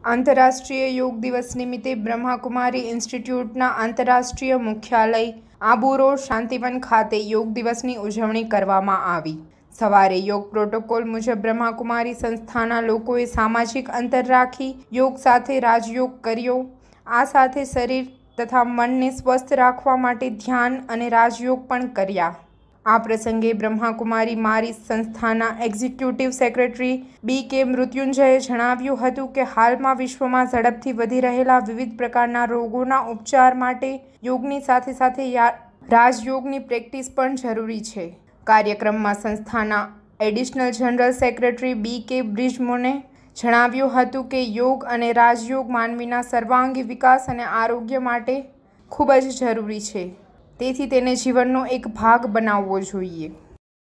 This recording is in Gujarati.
આંતરરાષ્ટ્રીય યોગ દિવસ નિમિત્તે બ્રહ્માકુમારી ઇન્સ્ટિટ્યૂટના આંતરરાષ્ટ્રીય મુખ્યાલય આબુ રોડ શાંતિવન ખાતે યોગ દિવસની ઉજવણી કરવામાં આવી। સવારે યોગ પ્રોટોકોલ મુજબ બ્રહ્માકુમારી સંસ્થાના લોકોએ સામાજિક અંતર રાખી યોગ સાથે રાજયોગ કર્યો। આ સાથે શરીર તથા મનને સ્વસ્થ રાખવા માટે ધ્યાન અને રાજયોગ પણ કર્યા। આ પ્રસંગે બ્રહ્માકુમારી મારી સંસ્થાના એક્ઝિક્યુટિવ સેક્રેટરી બી.કે. મૃત્યુંજયે જણાવ્યું હતું કે હાલમાં વિશ્વમાં ઝડપથી વધી રહેલા વિવિધ પ્રકારના રોગોના ઉપચાર માટે યોગની સાથે સાથે રાજયોગની પ્રેક્ટિસ પણ જરૂરી છે। કાર્યક્રમમાં સંસ્થાના એડિશનલ જનરલ સેક્રેટરી બી.કે. બ્રિજમોને જણાવ્યું હતું કે યોગ અને રાજયોગ માનવીના સર્વાંગી વિકાસ અને આરોગ્ય માટે ખૂબ જ જરૂરી છે, તેથી તેને જીવનનો એક ભાગ બનાવવો જોઈએ।